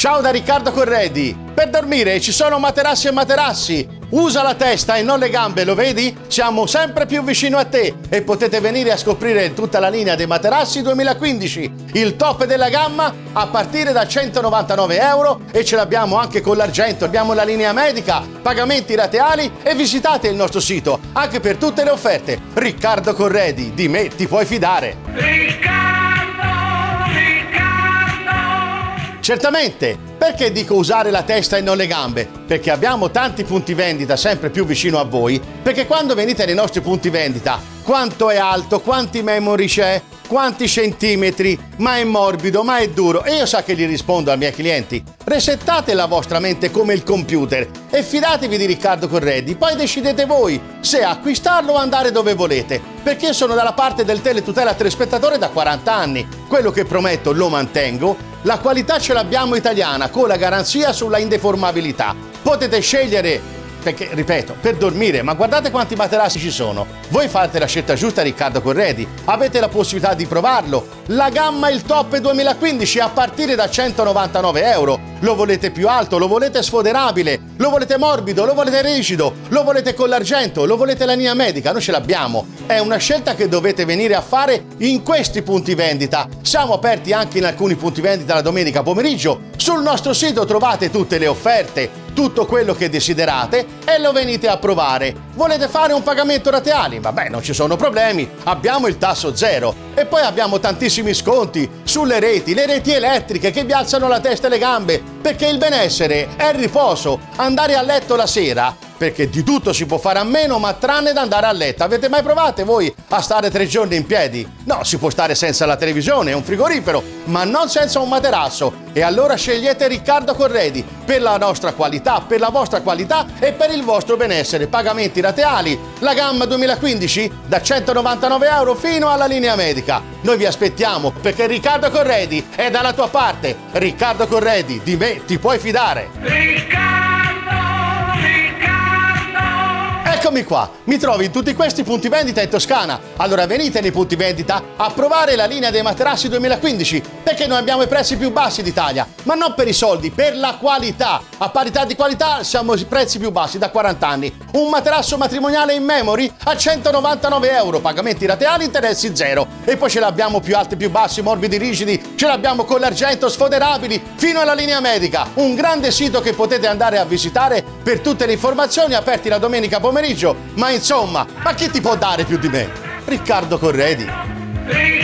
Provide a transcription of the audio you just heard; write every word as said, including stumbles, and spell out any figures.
Ciao da Riccardo Corredi. Per dormire ci sono materassi e materassi. Usa la testa e non le gambe, lo vedi? Siamo sempre più vicino a te e potete venire a scoprire tutta la linea dei materassi duemilaquindici, il top della gamma a partire da centonovantanove euro e ce l'abbiamo anche con l'argento. Abbiamo la linea medica, pagamenti rateali e visitate il nostro sito anche per tutte le offerte. Riccardo Corredi, di me ti puoi fidare. Riccardo, Riccardo. Certamente. Perché dico usare la testa e non le gambe? Perché abbiamo tanti punti vendita sempre più vicino a voi, perché quando venite nei nostri punti vendita, quanto è alto, quanti memory c'è, quanti centimetri, ma è morbido, ma è duro, e io sa che gli rispondo ai miei clienti: resettate la vostra mente come il computer e fidatevi di Riccardo Corredi, poi decidete voi se acquistarlo o andare dove volete, perché io sono dalla parte del teletutela telespettatore da quaranta anni, quello che prometto lo mantengo. La qualità ce l'abbiamo italiana, con la garanzia sulla indeformabilità. Potete scegliere, perché, ripeto, per dormire, ma guardate quanti materassi ci sono. Voi fate la scelta giusta, Riccardo Corredi. Avete la possibilità di provarlo. La gamma il top duemilaquindici a partire da centonovantanove euro. Lo volete più alto, lo volete sfoderabile, lo volete morbido, lo volete rigido, lo volete con l'argento, lo volete la linea medica, noi ce l'abbiamo. È una scelta che dovete venire a fare in questi punti vendita. Siamo aperti anche in alcuni punti vendita la domenica pomeriggio. Sul nostro sito trovate tutte le offerte, tutto quello che desiderate e lo venite a provare. Volete fare un pagamento rateali? Vabbè, non ci sono problemi, abbiamo il tasso zero e poi abbiamo tantissimi sconti sulle reti, le reti elettriche che vi alzano la testa e le gambe, perché il benessere è il riposo, andare a letto la sera, perché di tutto si può fare a meno, ma tranne da andare a letto. Avete mai provate voi a stare tre giorni in piedi? No, si può stare senza la televisione e un frigorifero, ma non senza un materasso. E allora scegliete Riccardo Corredi per la nostra qualità, per la vostra qualità e per il vostro benessere. Pagamenti rateali, la gamma duemilaquindici da centonovantanove euro fino alla linea medica. Noi vi aspettiamo perché Riccardo Corredi è dalla tua parte. Riccardo Corredi, di me ti puoi fidare. Riccardo, Riccardo. Eccomi qua, mi trovi in tutti questi punti vendita in Toscana. Allora venite nei punti vendita a provare la linea dei materassi duemilaquindici, perché noi abbiamo i prezzi più bassi d'Italia, ma non per i soldi, per la qualità. A parità di qualità siamo i prezzi più bassi da quaranta anni. Un materasso matrimoniale in memory a centonovantanove euro, pagamenti rateali, interessi zero. E poi ce l'abbiamo più alti, più bassi, morbidi, rigidi, ce l'abbiamo con l'argento, sfoderabili, fino alla linea medica. Un grande sito che potete andare a visitare per tutte le informazioni, aperti la domenica pomeriggio. Ma insomma, ma chi ti può dare più di me? Riccardo Corredi.